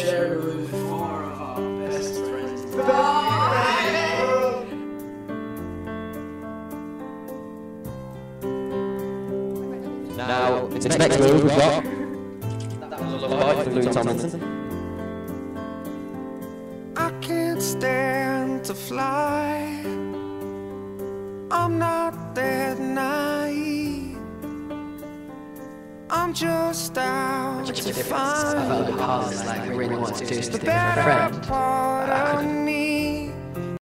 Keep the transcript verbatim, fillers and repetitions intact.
share it with four of our best friends. Now, its next move we've got That Was a Lullaby from Louis Tomlinson. I can't stand to fly. I'm not that naive. I'm just out to I find felt a bit hard, it's like I really want to do the something with my better friend. part I of couldn't.